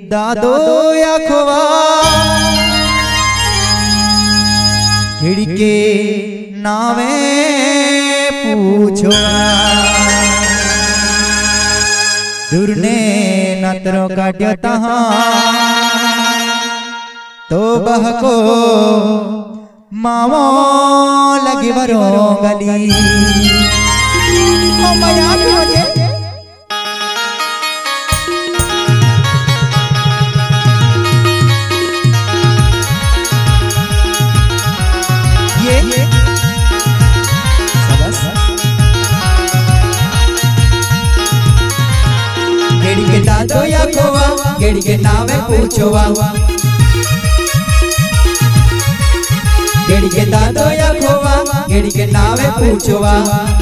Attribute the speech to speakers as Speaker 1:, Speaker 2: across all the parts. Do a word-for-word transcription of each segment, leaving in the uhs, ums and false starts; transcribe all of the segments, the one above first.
Speaker 1: दादो अखवा खिड़के नावे पूछो दुरने नतरो काट्यो तहां तो बहको मावो लगी वरो गली ओ माया की वजह गेड़ी के दादो या खोवा गेड़ी के नावे पूछोवा गेड़ी के दादो या खोवा गेड़ी के नावे पूछोवा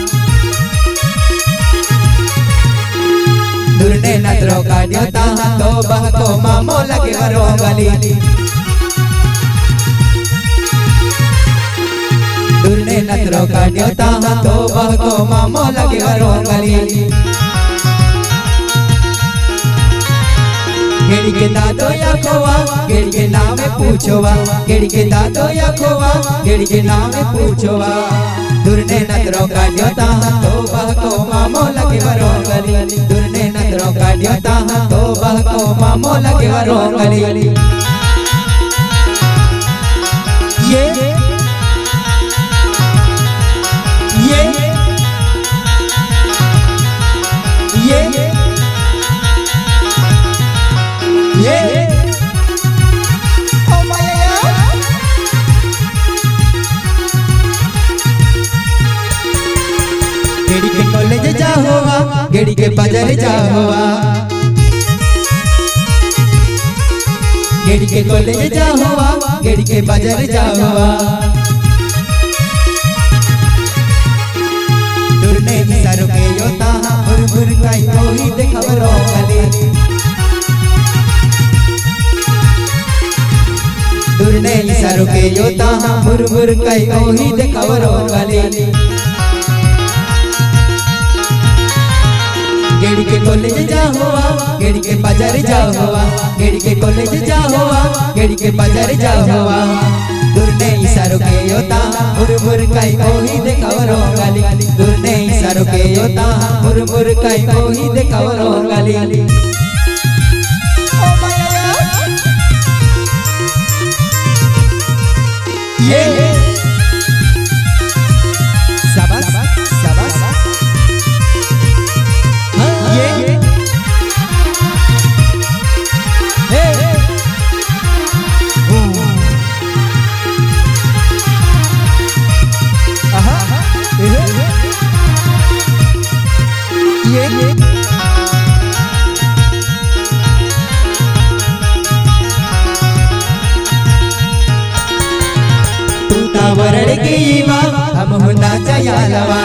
Speaker 1: दुरने नतरो काट्यो तहां तो बहको मामो लगे वरो गली दुरने नतरो काट्यो तहां तो बहको मामो लगे वरो गली गेड़ी के दादो या खोवा गेड़ी के नावे पूछोवा गेड़ी के दादो या खोवा गेड़ी के नावे पूछोवा दुरने नतरो काट्यो तहां तो बहको मामो लगे वरो गली दुरने नतरो काट्यो तहां तो बहको मामो लगे वरो गली ये ये ये ये ओ माया गेड़ी के कॉलेज जा होवा गेड़ी के बाजार जा होवा गेड़ी के कॉलेज जा होवा गेड़ी के बाजार जा होवा दुरने सारो के यो तहां बुर बुर काई कोई देखवरो गली दुरने सारो के यो तहां बुर बुर काई कोई देखवरो गली गेड़ी के कॉलेज जा होवा गेड़ी के बाजार जा होवा गेड़ी के कॉलेज जा होवा गेड़ी के बाजार जा होवा दुरने सारो के यो तहां बुर बुर काई कोई देखवरो गली दुरने सारो के यो तहां बुर बुर काई कोई देखवरो गली ये शाबाश शाबाश ये हे आहा ये ये वरड़ की माँ हम होना चायालवा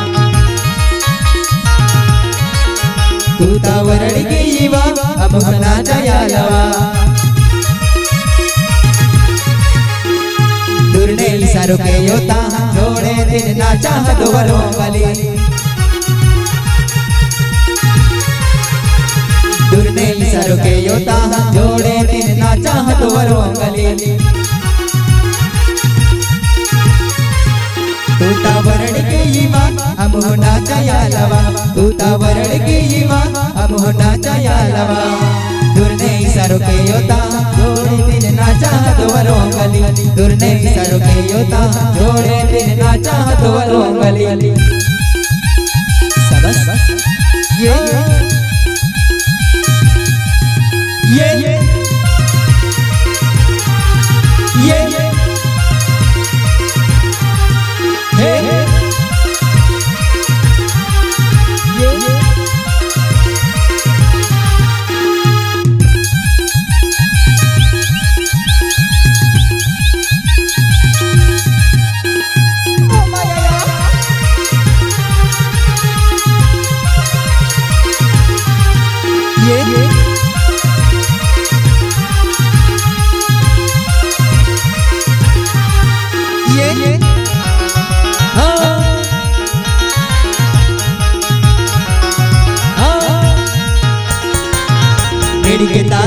Speaker 1: तू ता वरड़ की माँ हम होना चायालवा दुरने सारो के यो तहां जोड़े दिन ना चाह तो वरो गली दुरने सारो के यो तहां जोड़े दिन ना चाह तो वरो गली तू ता वरड़ की माँ हम होना चायालवा तू ता वरड़ की माँ हम होना चायालवा दुरने सारो के यो तहां जोड़े दिन ना चाह तो वरो गली दुरने सारो के यो तहां जोड़े दिन ना चाह तो वरो गली शाबाश ये ये ये ये हे ये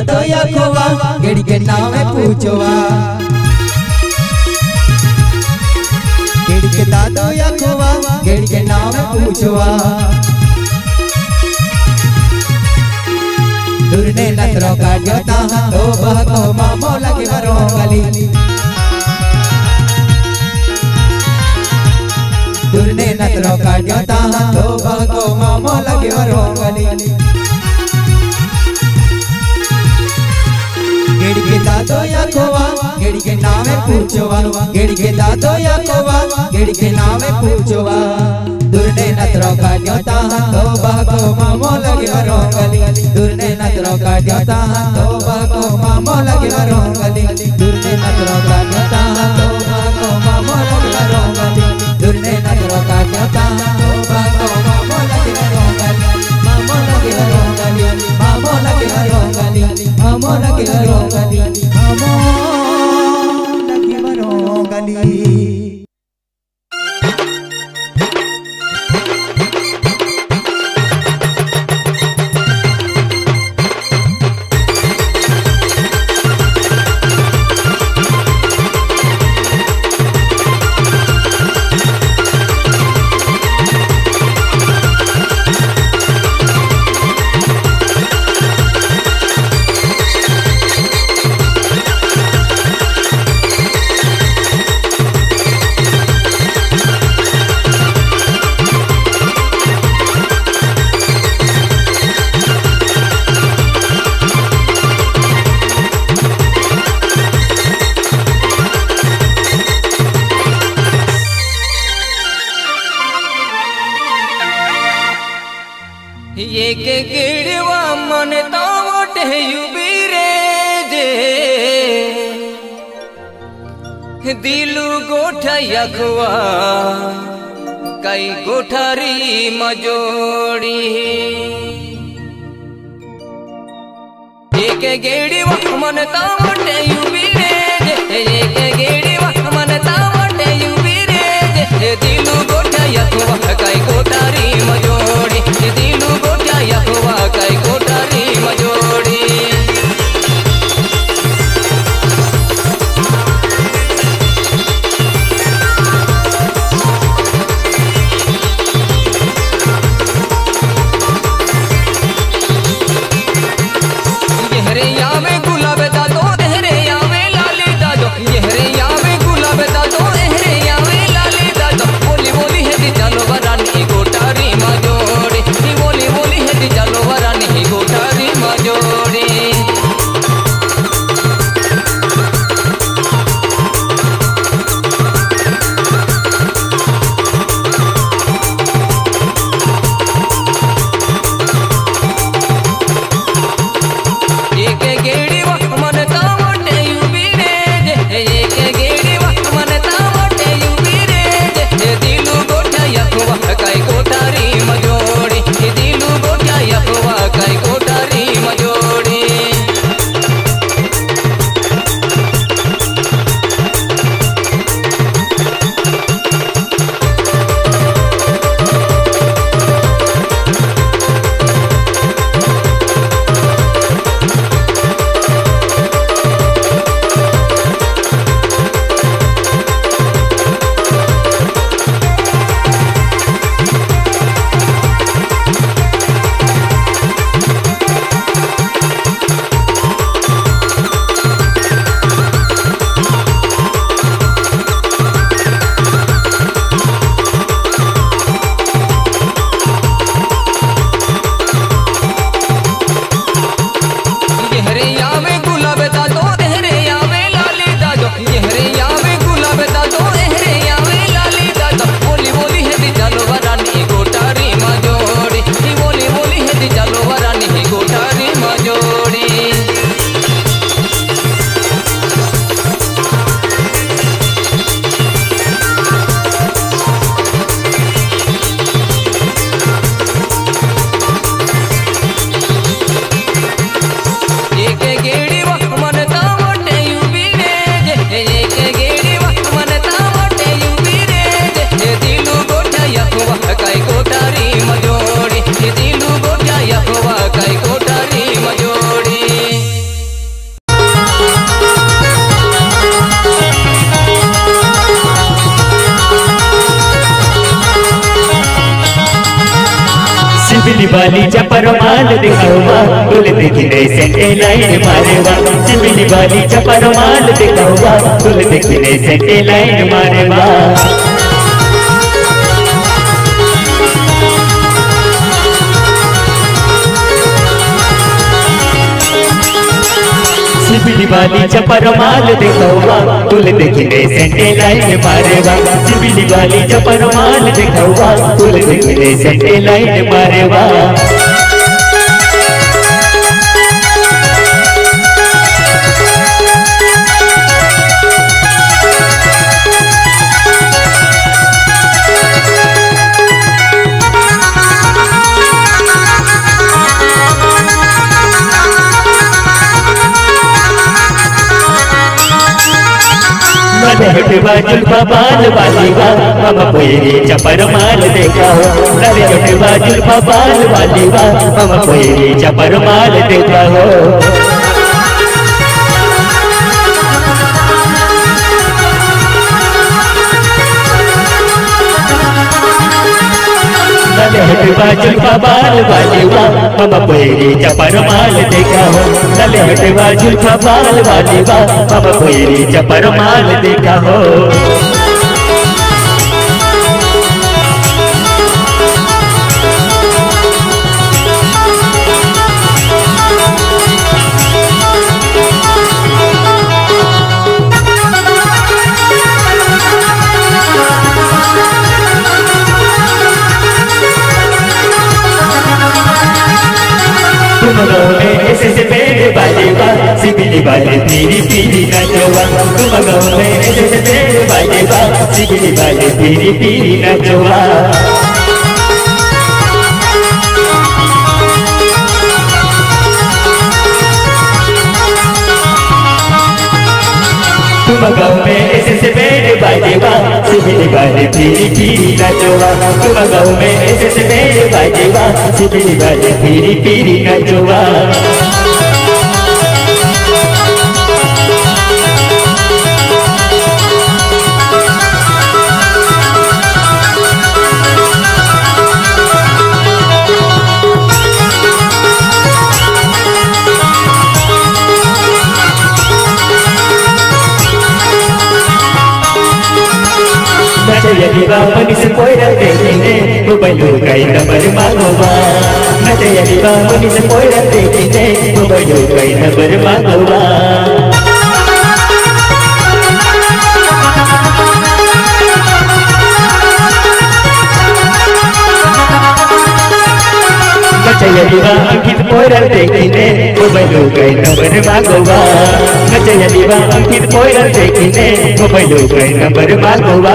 Speaker 1: दादो या खोवा गेड़ी के नाम है पूछवा गेड़ी के दादो या खोवा गेड़ी के नाम है पूछवा दुर्ने नतरो काट्योता तो बहको मामो लगे वरो गली दुर्ने नतरो काट्योता तो बहको मामो लगे वरो गली गेड़ी के दादो या खोवा गेड़ी के नाम है पूछवा गेड़ी के दादो या खोवा गेड़ी के नाम है पूछवा दुर्ने नतरो काट्योता तो बहको मामो लगे वरो गली दुर्ने नतरो काट्योता तो बहको मामो लगे वरो गली दुर्ने नतरो काट्योता तो बहको मामो लगे वरो गली दुर्ने नतरो काट्योता तो बहको मामो लगे वरो गली मामो लगे वरो गली मामो लगे वरो गली मामो लगे वरो गली मामो लगे वरो गली
Speaker 2: ये के गिड़वा मन तावट है युबीरे जे दिलु गोठा यखवा कई गोठारी मजोड़ी ये के गिड़वा मन तावट है युबीरे जे ये के गिड़वा मन तावट है युबीरे जे दिलु गोठा यखवा कई गोठारी मजोड़ी दिलु गोठा यखवा कई गोठारी मजोड़ी यहरे या में गुलाब दा तो
Speaker 3: सिबिली वाली चपर माल दिखावा तुल देखने सेंटे लाइन मारेवा सिबिली वाली चपर माल दिखावा तुल देखने सेंटे लाइन मारेवा सिबिली वाली चपर माल दिखावा तुल देखने सेंटे लाइन मारेवा सिबिली वाली चपर माल दिखावा तुल देखने सेंटे लाइन मारेवा हटवा जुल्फा बाल वाली वा हम कोयरी चपर माल देखा हो नरे हटवा जुल्फा बाल वाली वा हम कोयरी चपर माल देखा हो हटवा जुल्फा बाल वाली वा हम कोयरी चपर माल देखा हो नले हटवा जुल्फा बाल वाली वा हम कोयरी चपर माल देखा हो तुम गाँव में ऐसे से पेड़ वाली बा सिबिली वाली पीरी पीरी नचवा तुम गाँव में ऐसे से पेड़ वाली बा सिबिली वाली पीरी पीरी नचवा तुम गाँव में ऐसे से पेड़ वाली बा सिबिली वाली पीरी पीरी नचवा तुम गाँव में ऐसे से पेड़ वाली बा सिबिली वाली पीरी पीरी नचवा नचयलिवा मनीष कोयरा देखिने मोबाइलो कई नंबर मांगोवा नचयलिवा मनीष कोयरा देखिने मोबाइलो कई नंबर मांगोवा नचयलिवा अंकित कोयरा देखिने मोबाइलो कई नंबर मांगोवा नचयलिवा अंकित कोयरा देखिने मोबाइलो कई नंबर मांगोवा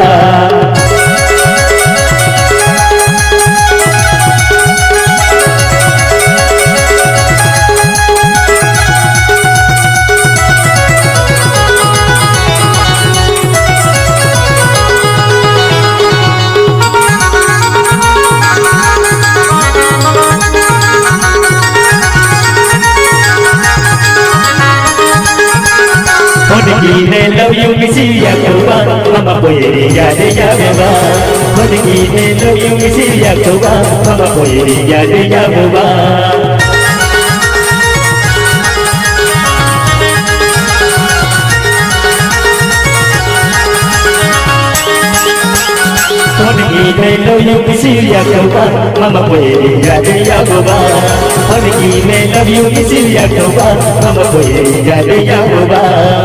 Speaker 3: Honegine love you missy yakuba mama boyeri yade yabuba Honegine love you missy yakuba mama boyeri yade yabuba Honegine love you missy yakuba mama boyeri yade yabuba Honegine love you missy yakuba mama boyeri yade yabuba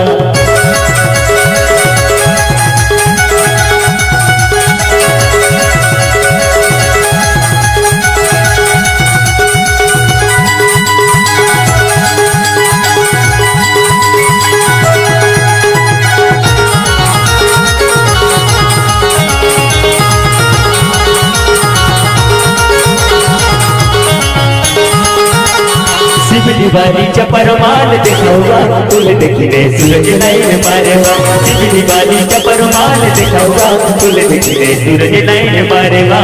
Speaker 3: सिबिली वाली चपर माल दिखावा तुल देखने सूरज line मारेवा सिबिली वाली चपर माल दिखावा तुल देखने सूरज लाइन मारेवा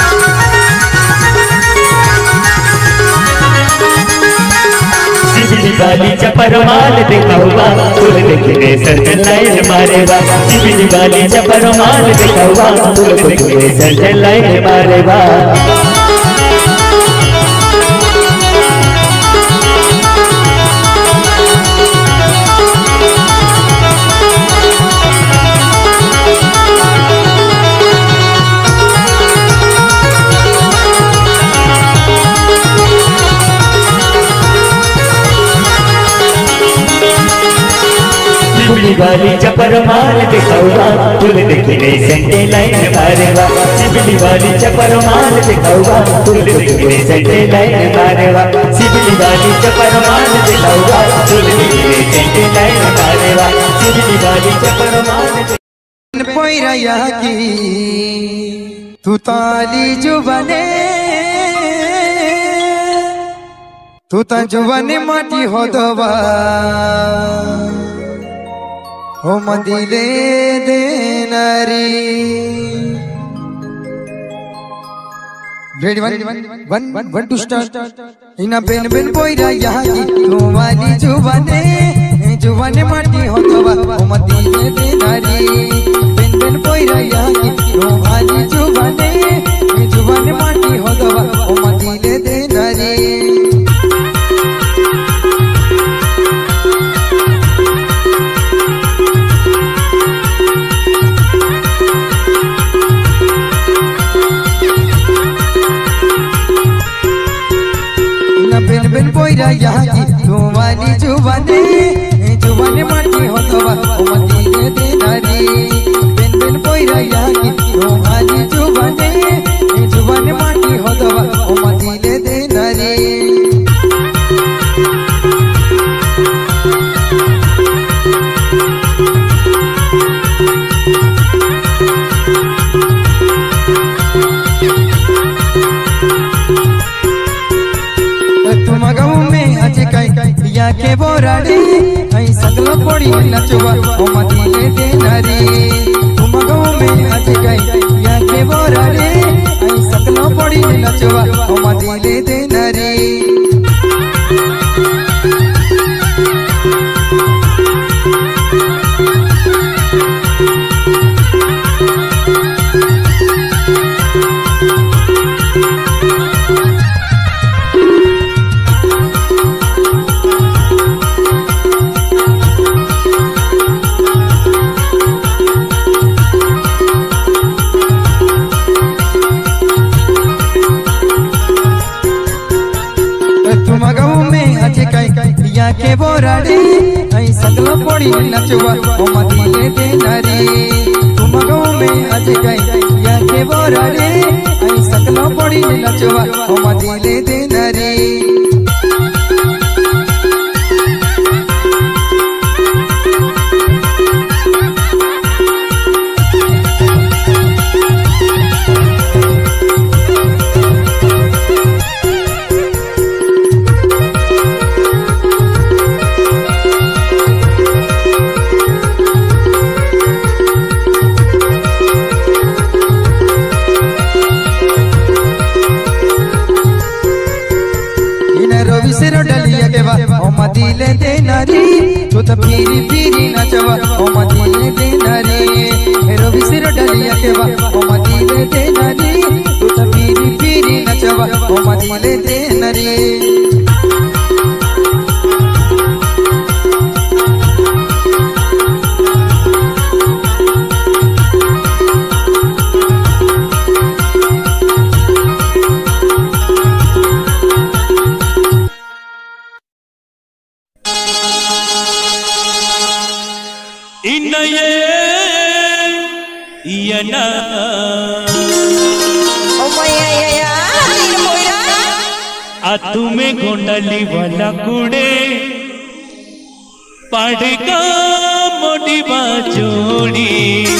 Speaker 3: सिबिली सिबिली वाली चपर माल दिखाऊंगा फूल देखने सर्जन लाइन मारेगा सिबिली वाली चपर माल दिखाऊंगा फूल देखने सर्जन लाइन मारेगा सिबिली वाली चपर माल दिखाऊंगा फूल देखने संडे लाइन मारेगा सिबिली वाली चपर माल दिखाऊंगा फूल देखने संडे लाइन मारेगा सिबिली वाली चपर माल दिखाऊंगा फूल देखने संडे लाइन मारेगा सिबिली वाली चपर माल
Speaker 1: पोइराया की तू ताली जुबाने तू ता जुबाने माटी हो दवा हो मदिले दे नारी ready one one one two start इना बेन बेन पोइरा यहाँ की तुम्हारी जुबाने जुबाने माटी हो दवा हो मदिले दे नारी बेन बेन पोइरा यहाँ की तुम्हारी जुबाने जुबाने माटी हो दवा हो मदिले दे नारी बेन बेन पोइरा यहाँ की तुम्हारी जुबाने जुबाने माटी हो दवा ओ मदिले दे नारी बेन बेन पोइरा यहाँ की तुम्हारी जुबाने जुबाने माटी हो दवा ओ मदिले दे नारी या के बोराड़ी आई सकलो पड़ी नचवा ओ मदिले दे नारी तुम गाँव में आज गई या के बोराड़ी आई सकलो पड़ी नचवा ओ मदिले दे नारी के बोराड़ी आई सकलो पड़ी नचवा ओ मदिले दे नारी तुम गाँव में आज गई या के बोराड़ी आई सकलो पड़ी नचवा ओ मदिले दे नारी मदिले दे नारी तू तो पीरी पीरी नचवा ओ मदिले दे नारी रवि सिर डलिया के बा ओ मदिले दे नारी तू तो पीरी पीरी नचवा ओ मदिले दे नारी
Speaker 3: तुम्हें गोंडली वाला कुड़े पाड़का मोटी बाजोड़ी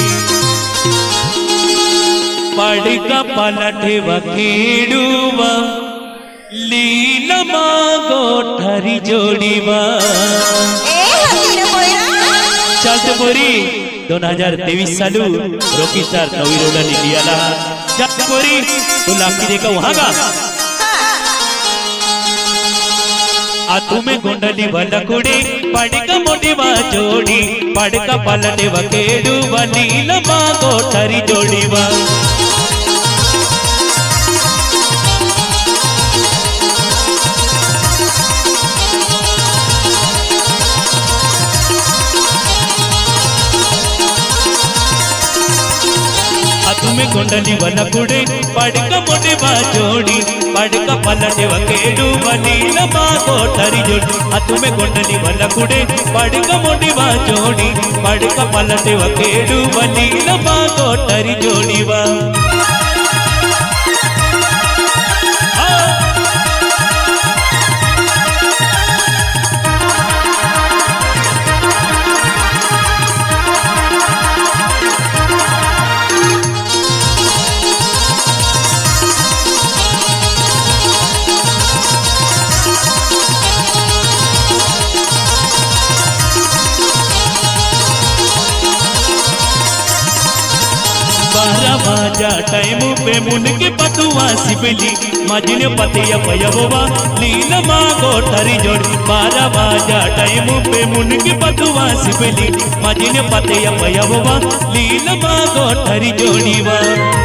Speaker 3: पाड़का पालाठे वकीडुवा लीला मागो ठरी जोड़ीवा चलते बोरी दोन हजार तेवीस सालू रॉकी स्टार नवी रोडा निघाला चलते बोरी तो लाकी देखा वहां का
Speaker 4: तुम्हें गुंडली बलकुड़ी पड़क मुडिवा जोड़ी पड़क पलटिव केडुव नीलमा गोठरी जोड़िवा तुम्हें गुंडली बलकुड़ी पड़क मुडिवा जोड़ी पड़क पलटिव केडुव नीलमा गोठरी जोड़ी तुम्हें गुंडली बलकुड़ी पड़क मुडिवा जोड़ी पड़क पलटिव केडुव नीलमा गोठरी जोड़िवा बाजा टाइम पे मुनके पतुआ सिबली मजने पतिया पयववा लीलमा गोठरी जोड़ी बारह बाजा टाइम पे मुनके पतुआ सिबली मजने पतिया पयववा लीलमा गोठरी जोड़ीवा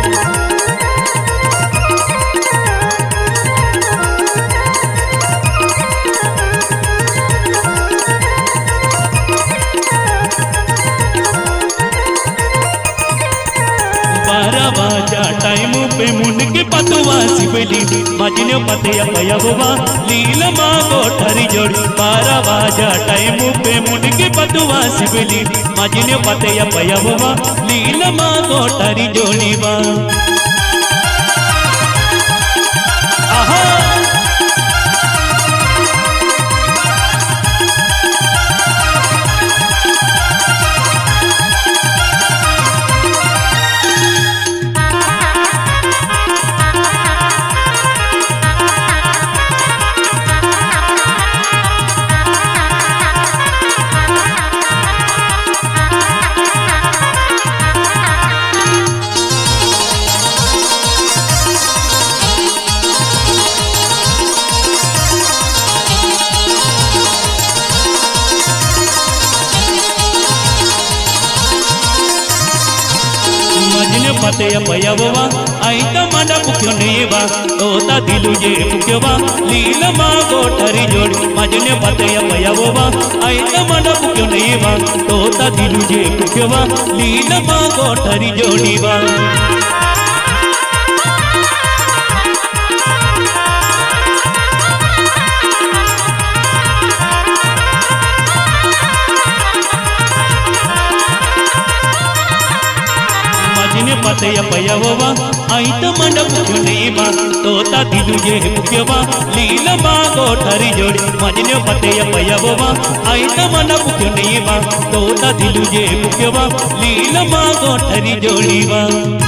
Speaker 4: बाजा टाइम पे मुनके पतुआ सिबली मजने पतिया पयववा लीलमा गोठरी जोड़ी बारह बाजा टाइम पे मुनके पतुआ सिबली मजने पतिया पयववा लीलमा गोठरी जोड़ीवा आहा पतिया पयववा आईत मन पुक्योनेवा तोता दिलु जे पुक्योवा लीलमा गोठरी जोड़ी मजने पतिया पयववा आईत मन पुक्योनेवा तोता दिलु जे पुक्योवा लीलमा गोठरी जोड़ीवा पतिया पयववा आईत मन पुक्योनेवा तोता दिलु जे पुक्योवा लीलमा गोठरी जोड़ी मजने पतिया पयववा आईत मन पुक्योनेवा तोता दिलु जे पुक्योवा लीलमा गोठरी जोड़ीवा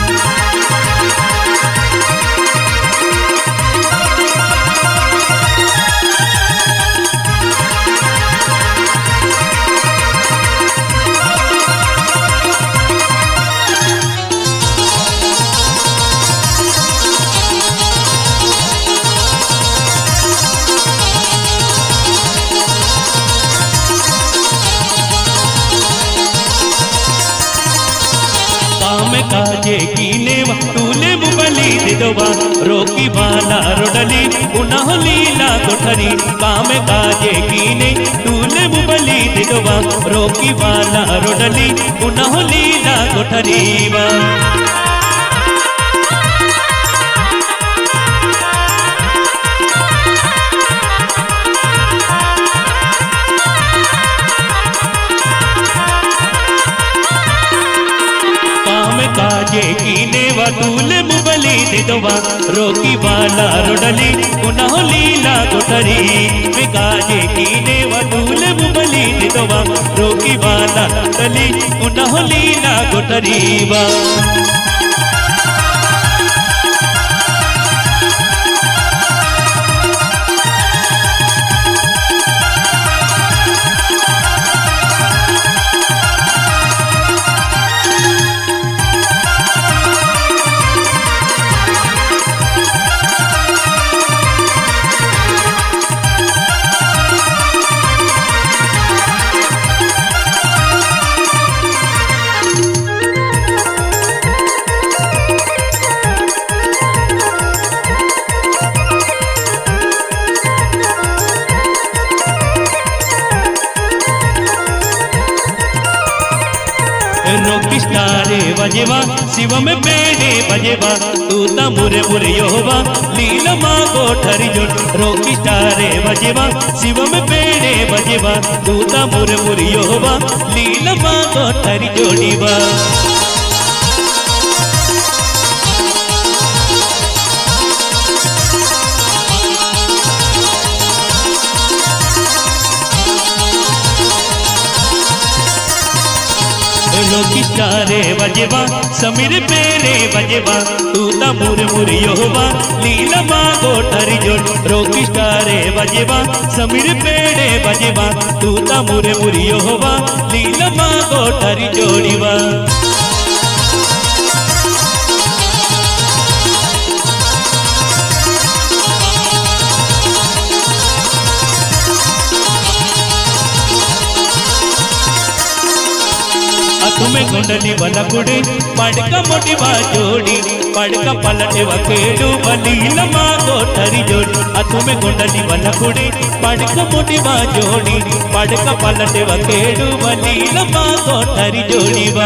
Speaker 4: काजे कीनेवा तूले मुबली दिदवा रोकी बाला रोडली उन्ह लीला गोठरी काम काजे कीने तूले मुबली दिदवा रोकी बाला रोडली उन्ह लीला गोठरीवा काजे कीनेवा तूले मुबली दिदवा रोकी बाला रोडली उन्ह लीला गोठरी में काजे कीनेवा तूले मुबली दिदवा रोकी बाला रोडली उन्ह लीला गोठरीवा स्टारे बजेवा शिव में पेड़े बजेवा तू ता मुरे मुरे योवा लीला माँ कोठरी जोड़ रोकी स्टारे बजेवा शिव में पेड़े बजेवा तू ता मुरे मुरे योवा लीला माँ कोठरी जोड़ीवा रोकी स्टारे बजेवा समीर पेरे बजेवा तू ता मुरे मुरे योवा लीला माँ कोठरी जोड़ रोकी स्टारे बजेवा समीर पेरे बजेवा तू ता मुरे मुरे योवा लीला माँ कोठरी जोड़ीवा तुम्हें गुंडली वाला कुड़े पड़का मोटी जोड़ी पड़का पलटे वकेडू बली लमा कोठरी जोड़ी तुम्हें गुंडली वाला कुड़े पड़का मोटी जोड़ी पड़का पलटे वकेडू बली लमा कोठरी जोड़ी वा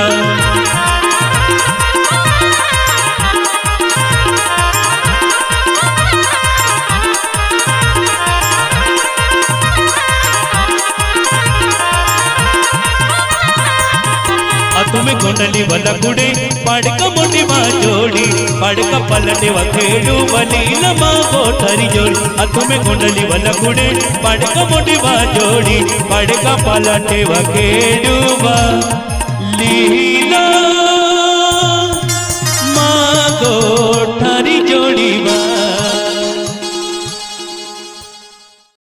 Speaker 4: तुम्हें गुंडली वाला कुड़े पड़का मोटी जोड़ी पड़का पलटे वखेड़ू बली लमा कोठरी जोड़ी तुम्हें गुंडली वाला कुड़े पड़का मोटी जोड़ी पड़का पलटे वखेड़ू लीला माँ कोठरी जोड़ी।